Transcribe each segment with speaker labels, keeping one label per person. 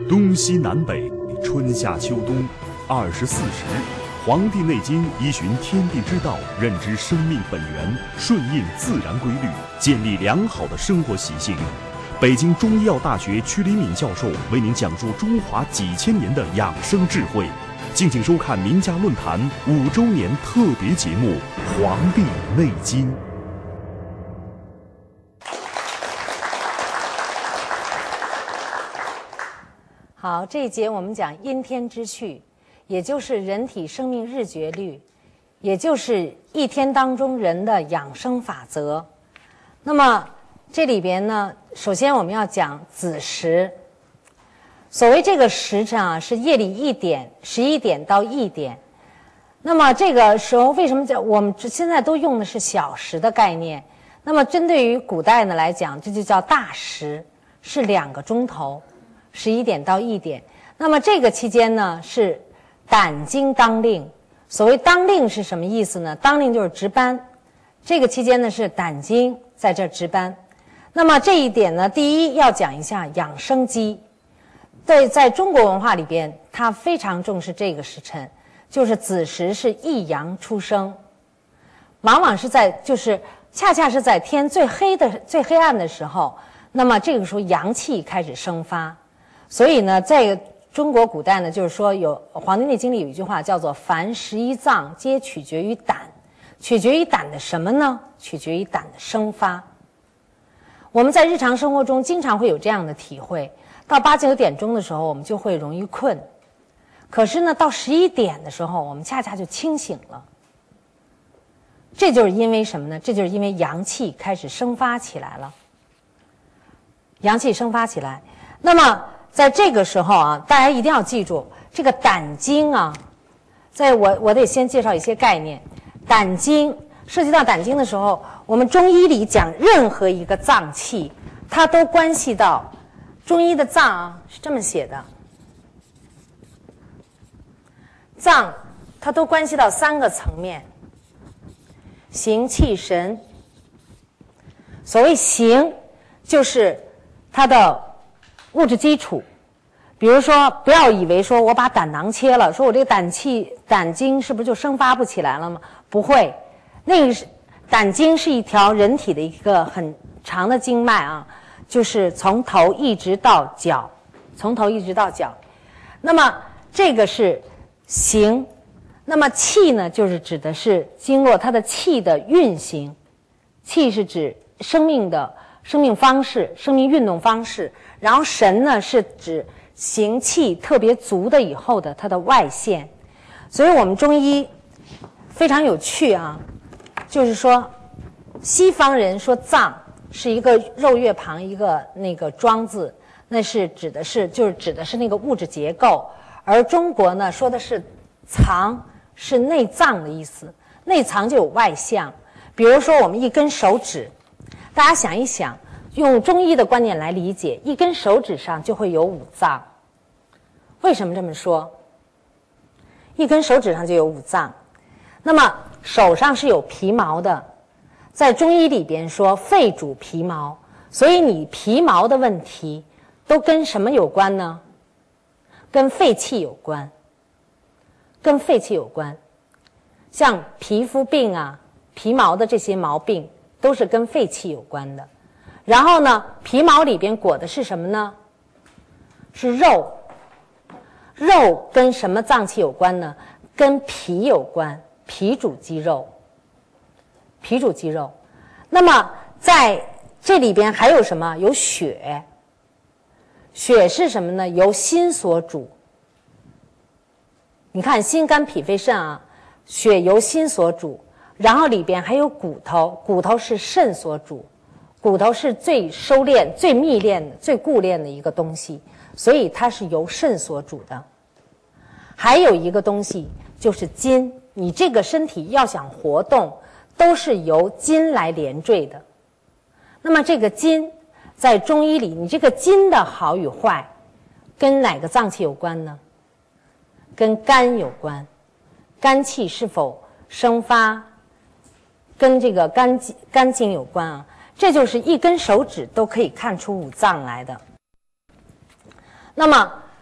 Speaker 1: 东西南北，春夏秋冬，24时，《黄帝内经》依循天地之道，认知生命本源，顺应自然规律，建立良好的生活习性。北京中医药大学曲黎敏教授为您讲述中华几千年的养生智慧。敬请收看名家论坛5周年特别节目《黄帝内经》。
Speaker 2: 好，这一节我们讲阴天之序，也就是人体生命日决律，也就是一天当中人的养生法则。那么这里边呢，首先我们要讲子时。所谓这个时辰啊，是夜里1点、11点到1点。那么这个时候为什么叫我们现在都用的是小时的概念？那么针对于古代呢来讲，这就叫大时，是2个钟头，11点到1点。那么这个期间呢是胆经当令。所谓当令是什么意思呢？当令就是值班，这个期间呢是胆经在这值班。那么这一点呢，第一要讲一下养生机。对，在中国文化里边，它非常重视这个时辰，就是子时是一阳出生，往往是在恰恰是在天最黑暗的时候，那么这个时候阳气开始生发。所以呢，在中国古代呢，就是说有《黄帝内经》里有一句话叫做凡11脏皆取决于胆，取决于胆的什么呢？取决于胆的生发。我们在日常生活中经常会有这样的体会，到8、9点钟的时候我们就会容易困，可是呢到11点的时候我们恰恰就清醒了。这就是因为什么呢？这就是因为阳气开始生发起来了。阳气生发起来，那么在这个时候啊，大家一定要记住这个胆经啊，我得先介绍一些概念。胆经涉及到胆经的时候，我们中医里讲任何一个脏器，它都关系到中医的脏啊是这么写的，脏它都关系到3个层面：形、气、神。所谓形，就是它的物质基础。比如说，不要以为说我把胆囊切了，说我这个胆经是不是就生发不起来了吗？不会，那个胆经是一条人体的一个很长的经脉啊，就是从头一直到脚，从头一直到脚。那么这个是形。那么气呢，就是指的是经络它的气的运行。气是指生命的生命方式、生命运动方式。然后神呢是指行气特别足的以后的它的外现。所以我们中医非常有趣啊，就是说西方人说脏是一个肉月旁一个那个庄字，那是指的是那个物质结构，而中国呢说的是藏，是内脏的意思。内藏就有外象，比如说我们一根手指，大家想一想，用中医的观念来理解，一根手指上就会有5脏。为什么这么说？一根手指上就有5脏。那么手上是有皮毛的，在中医里边说肺主皮毛，所以你皮毛的问题都跟什么有关呢？跟肺气有关，跟肺气有关。像皮肤病啊、皮毛的这些毛病都是跟肺气有关的。然后呢，皮毛里边裹的是什么呢？是肉。肉跟什么脏器有关呢？跟脾有关，脾主肌肉，脾主肌肉。那么在这里边还有什么？有血。血是什么呢？由心所主。你看心肝脾肺肾啊，血由心所主。然后里边还有骨头，骨头是肾所主。骨头是最收敛、最密敛的、最固敛的一个东西，所以它是由肾所主的。还有一个东西就是筋，你这个身体要想活动，都是由筋来连缀的。那么这个筋在中医里，你这个筋的好与坏跟哪个脏器有关呢？跟肝有关。肝气是否生发跟这个肝经有关啊。这就是一根手指都可以看出5脏来的。那么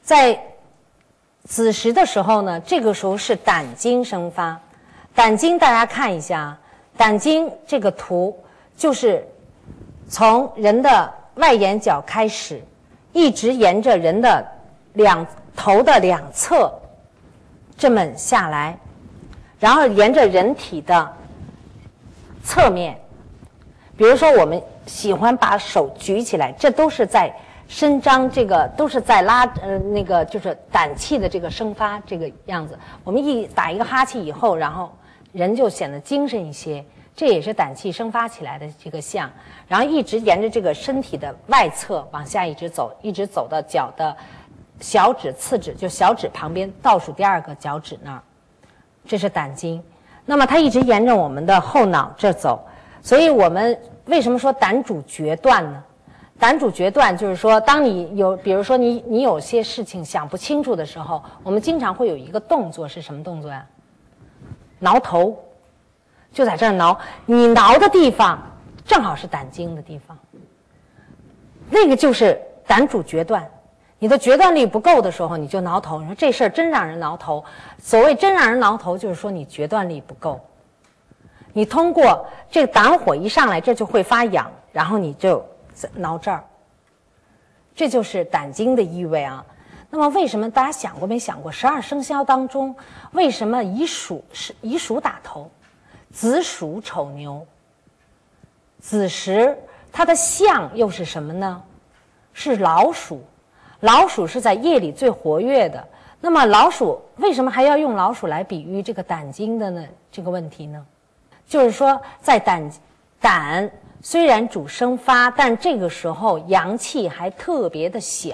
Speaker 2: 在子时的时候呢，这个时候是胆经生发。胆经大家看一下，胆经这个图就是从人的外眼角开始，一直沿着人的头的两侧这么下来，然后沿着人体的侧面，比如说我们喜欢把手举起来，这都是在伸张，这个都是在拉那个就是胆气的这个生发这个样子。我们一打一个哈气以后，然后人就显得精神一些，这也是胆气生发起来的这个象。然后一直沿着这个身体的外侧往下一直走，一直走到脚的小指、次指，就小指旁边倒数第二个脚趾那儿，这是胆经。那么它一直沿着我们的后脑这走，所以我们为什么说胆主决断呢？胆主决断就是说，当你有，比如说你有些事情想不清楚的时候，我们经常会有一个动作，是什么动作呀？挠头，就在这儿挠，你挠的地方正好是胆经的地方，那个就是胆主决断。你的决断力不够的时候，你就挠头。你说这事儿真让人挠头。所谓真让人挠头，就是说你决断力不够。你通过这个胆火一上来，这就会发痒，然后你就挠这儿，这就是胆经的意味啊。那么为什么大家想过没想过，12生肖当中为什么以鼠打头，子鼠丑牛，子时它的象又是什么呢？是老鼠。老鼠是在夜里最活跃的。那么老鼠为什么还要用老鼠来比喻这个胆经的呢？这个问题呢，就是说在胆虽然主生发，但这个时候阳气还特别的小，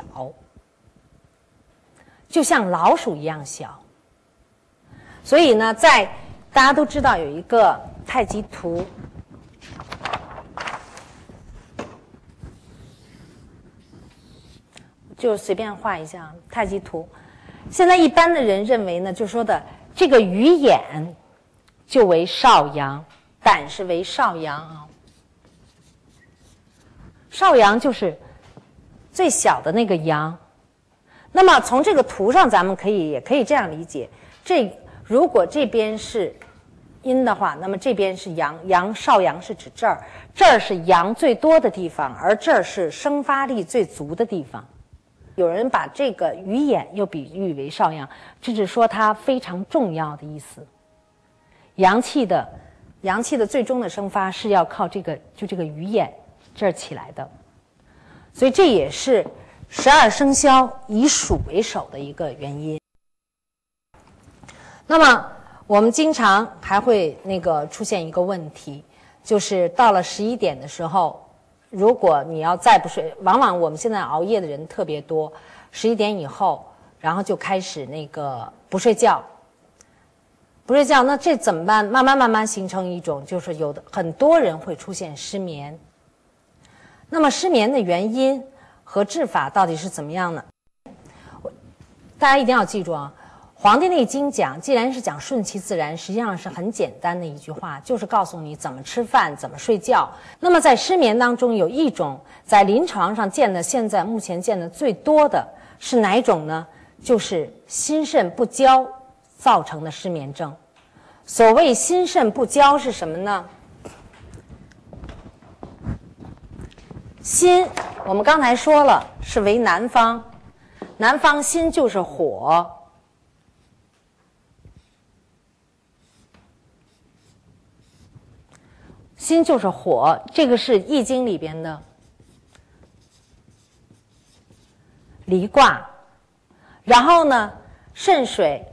Speaker 2: 就像老鼠一样小。所以呢，大家都知道有一个太极图，就随便画一下太极图。现在一般的人认为呢，就说的这个鱼眼就为少阳，胆是为少阳啊。少阳就是最小的那个阳。那么从这个图上，咱们也可以这样理解：如果这边是阴的话，那么这边是阳，少阳是指这儿，这儿是阳最多的地方，而这儿是生发力最足的地方。有人把这个鱼眼又比喻为少阳，这是说它非常重要的意思。阳气的最终的生发是要靠这个鱼眼这儿起来的，所以这也是12生肖以鼠为首的一个原因。那么我们经常还会出现一个问题，就是到了11点的时候，如果你要再不睡，往往我们现在熬夜的人特别多，11点以后，然后就开始不睡觉，那这怎么办？慢慢形成一种，就是很多人会出现失眠。那么失眠的原因和治法到底是怎么样呢？大家一定要记住啊，《黄帝内经》既然是讲顺其自然，实际上是很简单的一句话，就是告诉你怎么吃饭，怎么睡觉。那么在失眠当中，有一种在临床上目前见的最多的是哪一种呢？就是心肾不交造成的失眠症。所谓心肾不交是什么呢？心我们刚才说了是为南方，南方心就是火，心就是火，这个是易经里边的离卦。然后呢，肾水，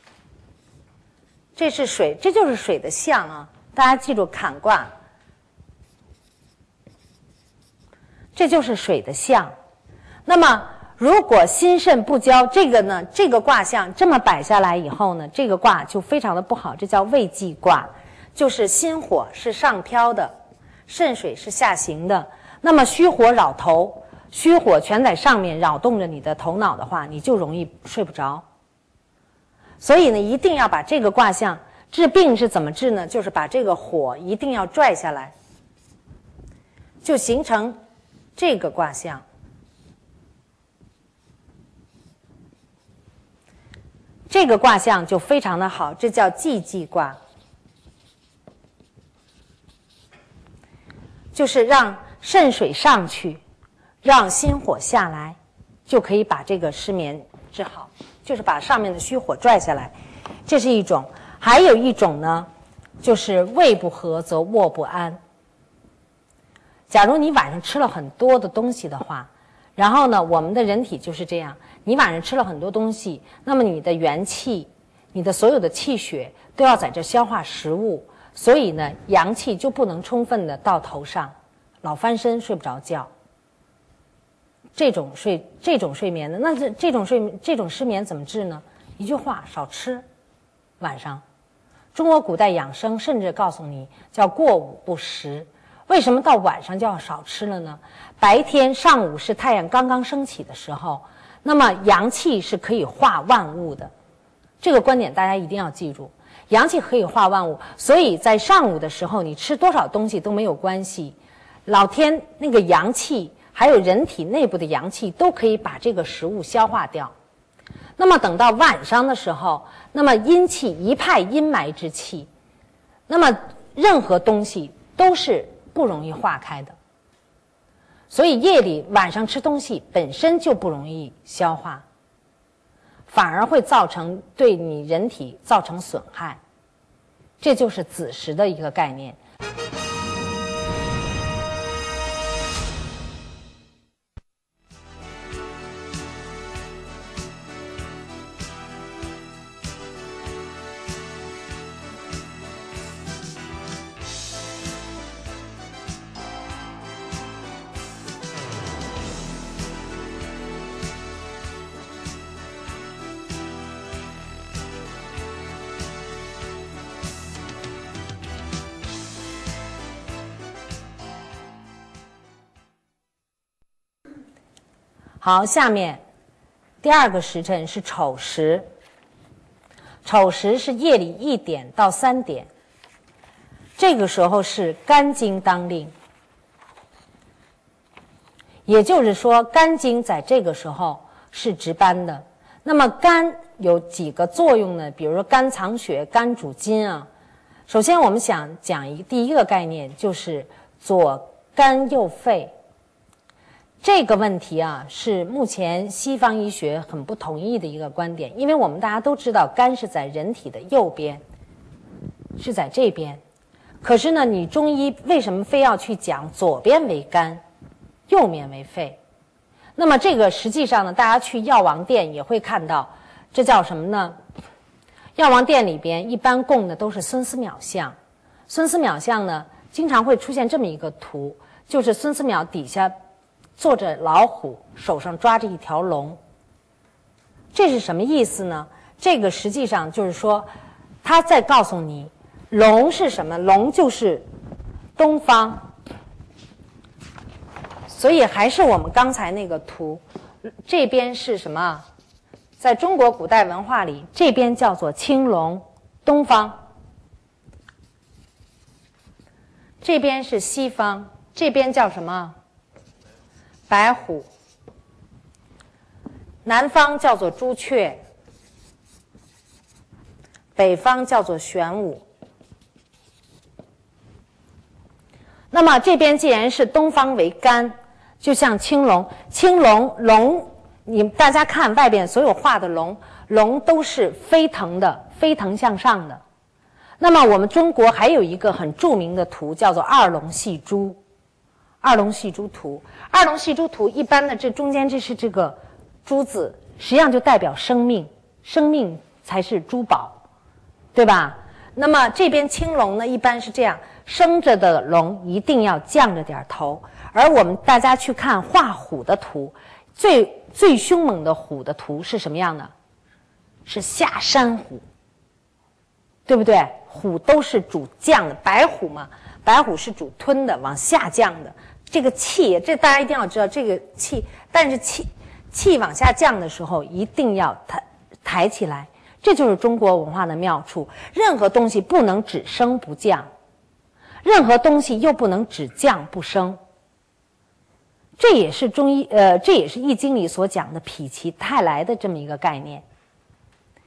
Speaker 2: 这是水，这就是水的象啊，大家记住坎卦，这就是水的象。那么如果心肾不交，这个卦象这么摆下来以后呢，这个卦就非常的不好，这叫未济卦，就是心火是上飘的，肾水是下行的。那么虚火扰头，虚火全在上面扰动着你的头脑的话，你就容易睡不着。所以呢，一定要把这个卦象治病是怎么治呢？就是把这个火一定要拽下来，就形成这个卦象。 这个卦象就非常的好，这叫济济卦，就是让肾水上去，让心火下来，就可以把这个失眠治好，就是把上面的虚火拽下来，这是一种。还有一种呢，就是胃不和则卧不安。假如你晚上吃了很多的东西的话，然后呢，我们的人体就是这样，你晚上吃了很多东西，那么你的元气，你的所有的气血都要在这消化食物，所以呢，阳气就不能充分的到头上，老翻身睡不着觉。这种睡眠的，那这种失眠怎么治呢？一句话，少吃。晚上，中国古代养生甚至告诉你叫过午不食。为什么到晚上就要少吃了呢？白天上午是太阳刚刚升起的时候，那么阳气是可以化万物的，这个观点大家一定要记住，阳气可以化万物，所以在上午的时候你吃多少东西都没有关系，老天那个阳气还有人体内部的阳气都可以把这个食物消化掉。那么等到晚上的时候，那么阴气一派阴霾之气，那么任何东西都是不容易化开的，所以夜里晚上吃东西本身就不容易消化，反而会造成对你人体造成损害，这就是子时的一个概念。好，下面第二个时辰是丑时。丑时是夜里1点到3点，这个时候是肝经当令，也就是说肝经在这个时候是值班的。那么肝有几个作用呢？比如说肝藏血，肝主筋啊。首先我们想讲第一个概念，就是左肝右肺。这个问题啊，是目前西方医学很不同意的一个观点，因为我们大家都知道肝是在人体的右边，是在这边。可是呢，你中医为什么非要去讲左边为肝，右面为肺？那么这个实际上呢，大家去药王殿也会看到，这叫什么呢？药王殿里边一般供的都是孙思邈像，孙思邈像呢，经常会出现这么一个图，就是孙思邈底下坐着老虎，手上抓着一条龙。这是什么意思呢？这个实际上就是说，他在告诉你，龙是什么？龙就是东方。所以还是我们刚才那个图，这边是什么？在中国古代文化里，这边叫做青龙，东方；这边是西方，这边叫什么？白虎。南方叫做朱雀，北方叫做玄武。那么这边既然是东方为肝，就像青龙，龙，大家看外边所有画的龙都是飞腾的，飞腾向上的。那么我们中国还有一个很著名的图，叫做二龙戏珠。二龙戏珠图，二龙戏珠图一般的这中间这是这个珠字，实际上就代表生命，生命才是珠宝，对吧？那么这边青龙呢，一般是这样，生着的龙一定要降着点头。而我们大家去看画虎的图，最凶猛的虎的图是什么样的？是下山虎，对不对？虎都是主降的，白虎嘛，白虎是主吞的，往下降的。这个气，这大家一定要知道，这个气，但是气往下降的时候，一定要抬起来。这就是中国文化的妙处。任何东西不能只升不降，任何东西又不能只降不升。这也是这也是《易经》里所讲的否极泰来的这么一个概念。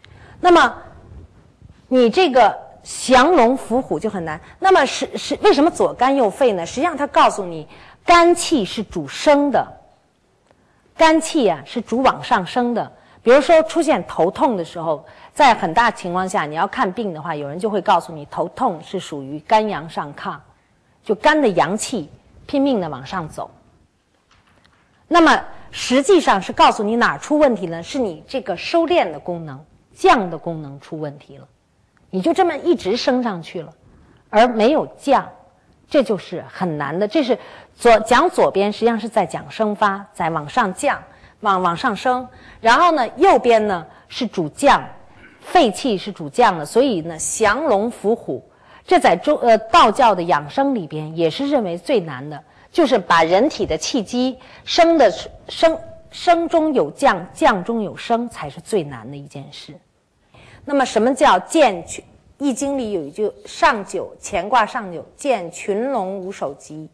Speaker 2: 那么你这个降龙伏虎就很难。那么为什么左肝右肺呢？实际上它告诉你，肝气是主升的，肝气啊是主往上升的。比如说出现头痛的时候，在很大情况下你要看病的话，有人就会告诉你头痛是属于肝阳上亢，就肝的阳气拼命的往上走。那么实际上是告诉你哪儿出问题呢？是你这个收敛的功能、降的功能出问题了，你就这么一直升上去了，而没有降，这就是很难的。这是讲左边实际上是在讲生发，在往上降，往上升。然后呢，右边呢是主降，肺气是主降的，所以呢降龙伏虎，这在道教的养生里边也是认为最难的，就是把人体的气机升中有降，降中有升，才是最难的一件事。那么什么叫见？易经里有一句上九，乾卦上九，见群龙无首级。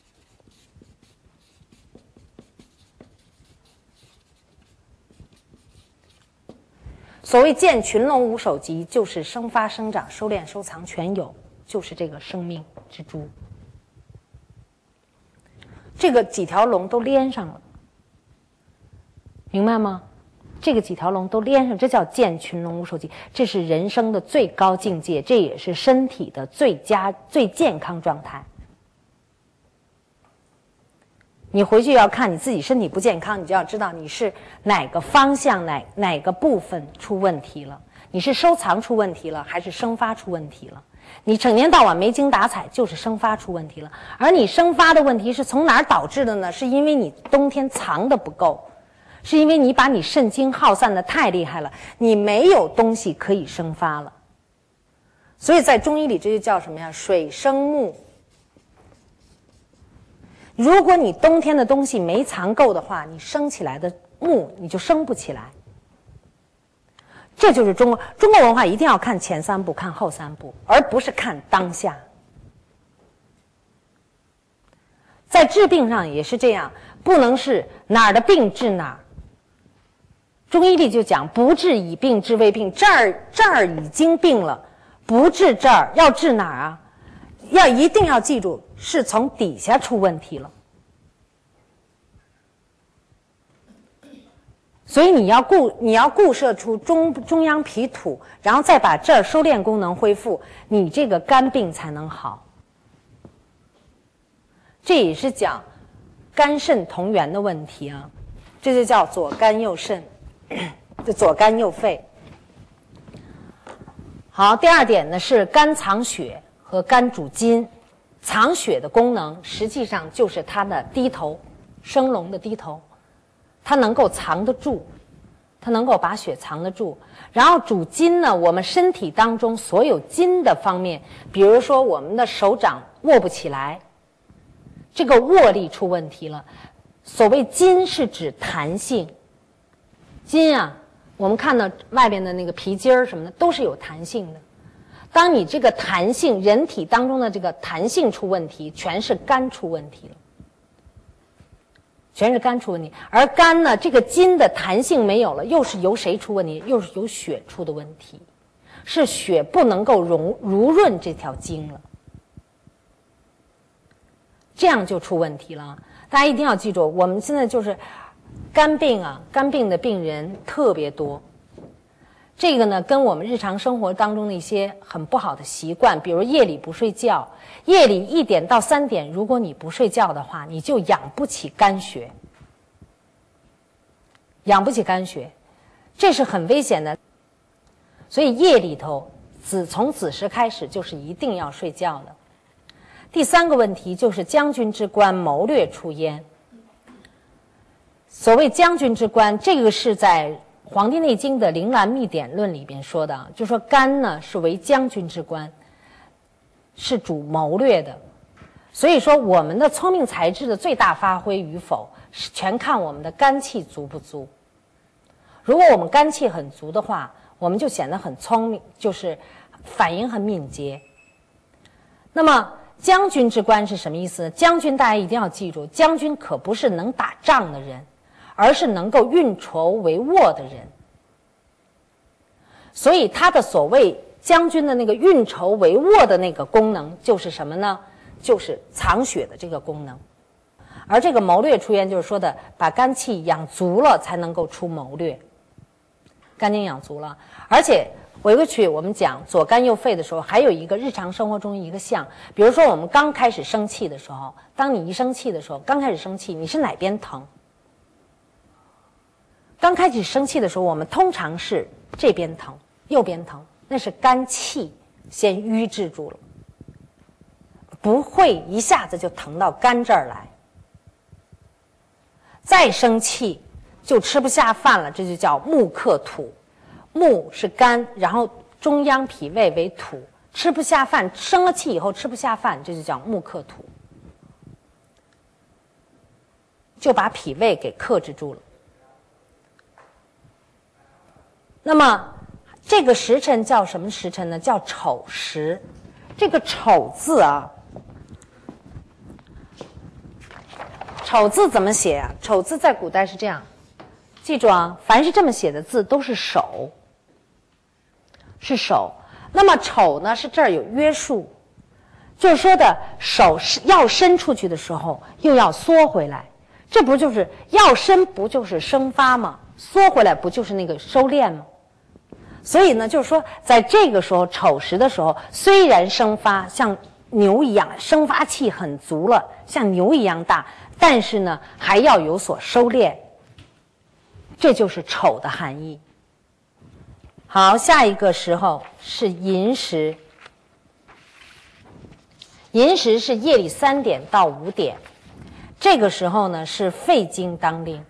Speaker 2: 所谓见群龙无首级，就是生发生长收敛收藏全有，就是这个生命之珠，这个几条龙都连上了，明白吗？这个几条龙都连上，这叫见群龙无首级，这是人生的最高境界，这也是身体的最健康状态。你回去要看你自己身体不健康，你就要知道你是哪个方向哪个部分出问题了，你是收藏出问题了还是生发出问题了。你整天到晚没精打采，就是生发出问题了。而你生发的问题是从哪儿导致的呢？是因为你冬天藏的不够，是因为你把你肾精耗散的太厉害了，你没有东西可以生发了。所以在中医里这就叫什么呀？水生木。如果你冬天的东西没藏够的话，你生起来的木你就生不起来。这就是中国文化一定要看前三步，看后三步，而不是看当下。在治病上也是这样，不能是哪儿的病治哪儿。中医里就讲不治已病治未病，这儿已经病了，不治这儿，要治哪儿啊？一定要记住，是从底下出问题了。所以你要固摄出中央脾土，然后再把这儿收敛功能恢复，你这个肝病才能好。这也是讲肝肾同源的问题啊，这就叫左肝右肾，就左肝右肺。好，第二点呢是肝藏血和肝主筋。藏血的功能实际上就是它的低头，升龙的低头，它能够藏得住，它能够把血藏得住。然后主筋呢，我们身体当中所有筋的方面，比如说我们的手掌握不起来，这个握力出问题了。所谓筋是指弹性，筋啊，我们看到外边的那个皮筋儿什么的都是有弹性的。当你这个弹性，人体当中的这个弹性出问题，全是肝出问题了，全是肝出问题。而肝呢，这个筋的弹性没有了，又是由谁出问题？又是由血出的问题，是血不能够濡润这条经了，这样就出问题了。大家一定要记住，我们现在就是肝病啊，肝病的病人特别多。这个呢，跟我们日常生活当中的一些很不好的习惯，比如夜里不睡觉，夜里1点到3点，如果你不睡觉的话，你就养不起肝血，养不起肝血，这是很危险的。所以夜里头，从子时开始就是一定要睡觉的。第3个问题就是将军之官谋略出焉。所谓将军之官，这个是在《黄帝内经》的《灵兰秘典论》里边说的，就说肝呢是为将军之官，是主谋略的。所以说我们的聪明才智的最大发挥与否，是全看我们的肝气足不足。如果我们肝气很足的话，我们就显得很聪明，就是反应很敏捷。那么将军之官是什么意思呢？将军大家一定要记住，将军可不是能打仗的人，而是能够运筹帷幄的人。 所以他的所谓将军的那个运筹帷幄的那个功能就是什么呢？就是藏血的这个功能。而这个谋略出现，就是说的把肝气养足了才能够出谋略，肝经养足了。而且回过去我们讲左肝右肺的时候，还有一个日常生活中一个象，比如说我们刚开始生气的时候，当你一生气的时候，刚开始生气你是哪边疼？刚开始生气的时候，我们通常是这边疼右边疼，那是肝气先瘀滞住了，不会一下子就疼到肝这儿来。再生气就吃不下饭了，这就叫木克土。木是肝，然后中央脾胃为土，吃不下饭，生了气以后吃不下饭，这就叫木克土，就把脾胃给克制住了。那么这个时辰叫什么时辰呢？叫丑时。这个丑字啊，丑字怎么写啊？丑字在古代是这样，记住啊，凡是这么写的字都是手，是手。那么丑呢，是这儿有约束，就是说的手是要伸出去的时候又要缩回来，这不就是要伸不就是生发吗？缩回来不就是那个收敛吗？所以呢，就是说在这个时候丑时的时候，虽然生发像牛一样，生发气很足了，像牛一样大，但是呢还要有所收敛，这就是丑的含义。好，下一个时候是寅时。寅时是夜里3点到5点，这个时候呢是肺经当令，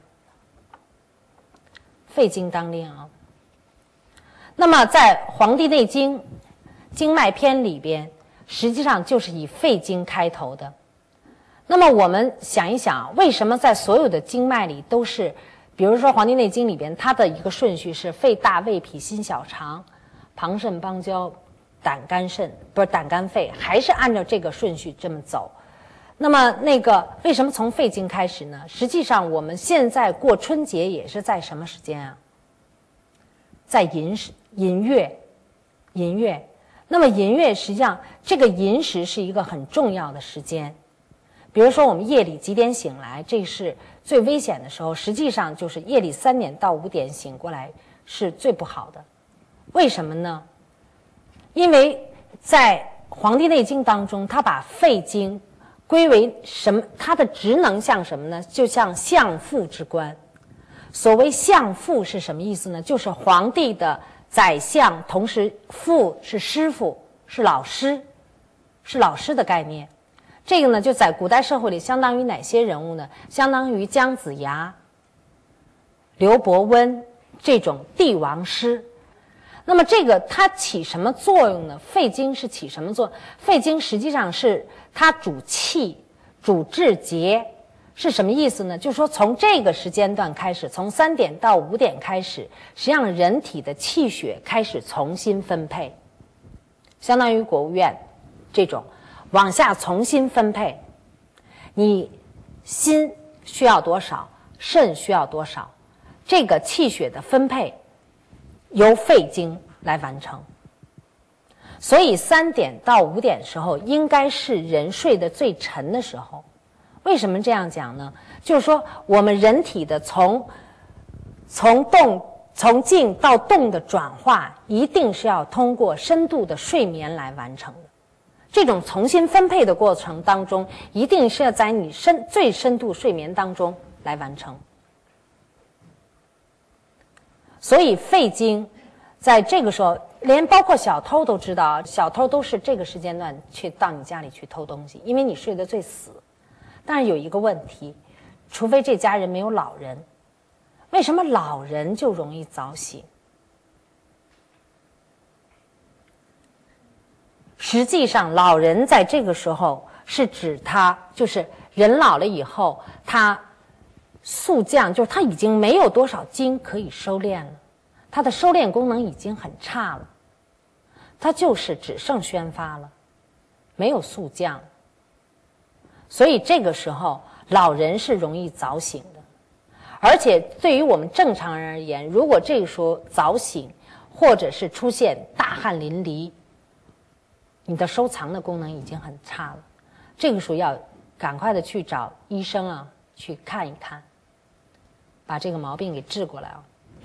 Speaker 2: 肺经当令啊。那么在《黄帝内经·经脉篇》里边，实际上就是以肺经开头的。那么我们想一想，为什么在所有的经脉里都是，比如说《黄帝内经》里边，它的一个顺序是肺大、胃脾、心小肠、膀肾、邦交、胆肝肾，不是胆肝肺，还是按照这个顺序这么走。那么那个为什么从肺经开始呢？实际上我们现在过春节也是在什么时间啊？在寅月。那么寅月实际上这个寅时是一个很重要的时间。比如说我们夜里几点醒来，这是最危险的时候，实际上就是夜里3点到5点醒过来是最不好的。为什么呢？因为在《黄帝内经》当中，它把肺经归为什么？它的职能像什么呢？就像相父之官。所谓相父是什么意思呢？就是皇帝的宰相，同时父是师傅，是老师，是老师的概念。这个呢，就在古代社会里相当于哪些人物呢？相当于姜子牙、刘伯温这种帝王师。那么这个它起什么作用呢？肺经是起什么作用？肺经实际上是它主气、主志节。是什么意思呢？就是说从这个时间段开始，从3点到5点开始，实际上人体的气血开始重新分配，相当于国务院这种往下重新分配，你心需要多少，肾需要多少，这个气血的分配由肺经来完成。所以3点到5点时候应该是人睡得最沉的时候。为什么这样讲呢？就是说我们人体的从静到动的转化，一定是要通过深度的睡眠来完成的。这种重新分配的过程当中，一定是要在你最深度睡眠当中来完成。所以肺经在这个时候，连包括小偷都知道，小偷都是这个时间段去到你家里去偷东西，因为你睡得最死。但是有一个问题，除非这家人没有老人。为什么老人就容易早醒？实际上老人在这个时候是指他就是人老了以后，他速降，就是他已经没有多少精可以收敛了，他的收敛功能已经很差了，他就是只剩宣发了，没有速降。所以这个时候老人是容易早醒的。而且对于我们正常人而言，如果这个时候早醒， 或者是出现大汗淋漓，你的收藏的功能已经很差了，这个时候要赶快的去找医生啊，去看一看，把这个毛病给治过来啊。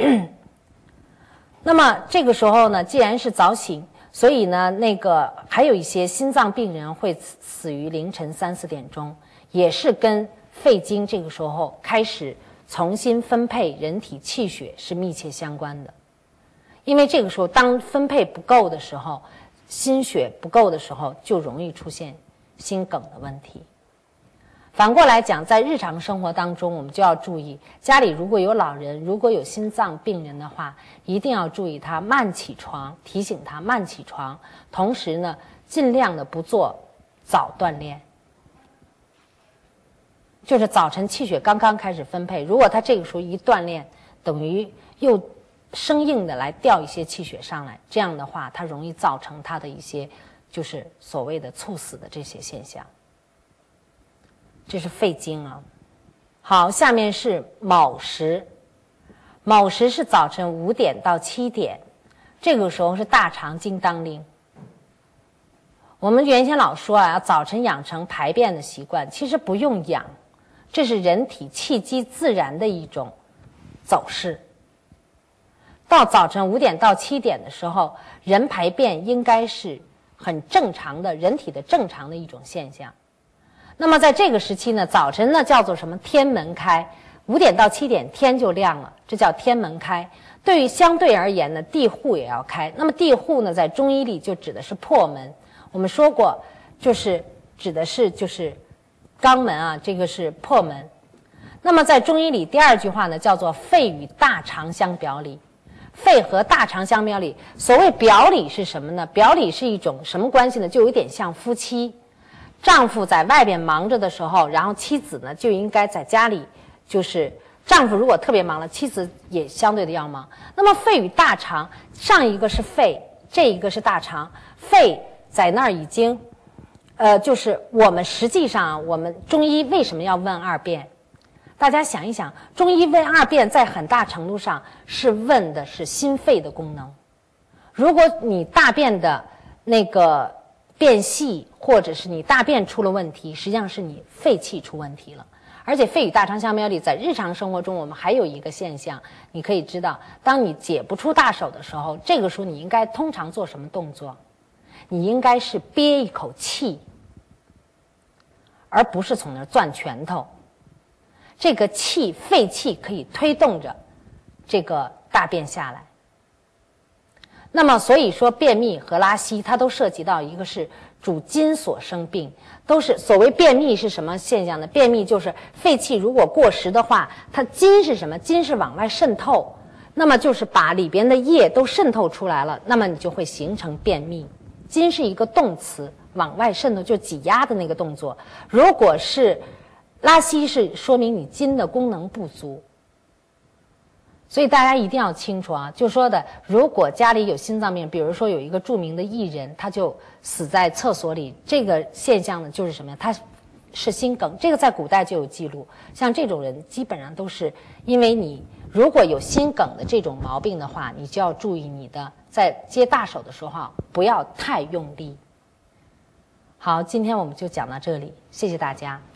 Speaker 2: 那么这个时候呢，既然是早醒，所以呢，还有一些心脏病人会死于凌晨3、4点钟，也是跟肺经这个时候开始重新分配人体气血是密切相关的。因为这个时候当分配不够的时候，心血不够的时候，就容易出现心梗的问题。反过来讲，在日常生活当中，我们就要注意，家里如果有老人，如果有心脏病人的话，一定要注意他慢起床，提醒他慢起床，同时呢，尽量的不做早锻炼，就是早晨气血刚刚开始分配，如果他这个时候一锻炼，等于又生硬的来调一些气血上来，这样的话，它容易造成他的一些就是所谓的猝死的这些现象。这是肺经啊。好，下面是卯时。卯时是早晨5点到7点，这个时候是大肠经当令。我们原先老说啊，早晨养成排便的习惯，其实不用养，这是人体气机自然的一种走势。到早晨5点到7点的时候，人排便应该是很正常的，人体的正常的一种现象。那么在这个时期呢，早晨呢叫做什么？天门开，5点到7点天就亮了，这叫天门开。对于相对而言呢，地户也要开。那么地户呢，在中医里就指的是破门。我们说过，就是指的是就是肛门啊，这个是破门。那么在中医里，第二句话呢叫做肺与大肠相表里。肺和大肠相表里，所谓表里是什么呢？表里是一种什么关系呢？就有点像夫妻。丈夫在外边忙着的时候，然后妻子呢就应该在家里，就是丈夫如果特别忙了，妻子也相对的要忙。那么肺与大肠，上一个是肺，这一个是大肠。肺在那儿已经，就是我们实际上我们中医为什么要问二便？大家想一想，中医问二便在很大程度上是问的是心肺的功能。如果你大便的那个变细，或者是你大便出了问题，实际上是你肺气出问题了。而且肺与大肠相表里，在日常生活中我们还有一个现象，你可以知道，当你解不出大手的时候，这个时候你应该通常做什么动作？你应该是憋一口气，而不是从那儿攥拳头。这个气，肺气可以推动着这个大便下来。那么所以说便秘和拉稀它都涉及到一个是主筋所生病，都是所谓便秘是什么现象呢？便秘就是肺气如果过实的话，它筋是什么？筋是往外渗透，那么就是把里边的液都渗透出来了，那么你就会形成便秘。筋是一个动词，往外渗透就挤压的那个动作。如果是拉稀，是说明你筋的功能不足。所以大家一定要清楚啊，就说的，如果家里有心脏病，比如说有一个著名的艺人，他就死在厕所里，这个现象呢就是什么呀？他是心梗，这个在古代就有记录。像这种人基本上都是因为你如果有心梗的这种毛病的话，你就要注意你的在接大手的时候不要太用力。好，今天我们就讲到这里，谢谢大家。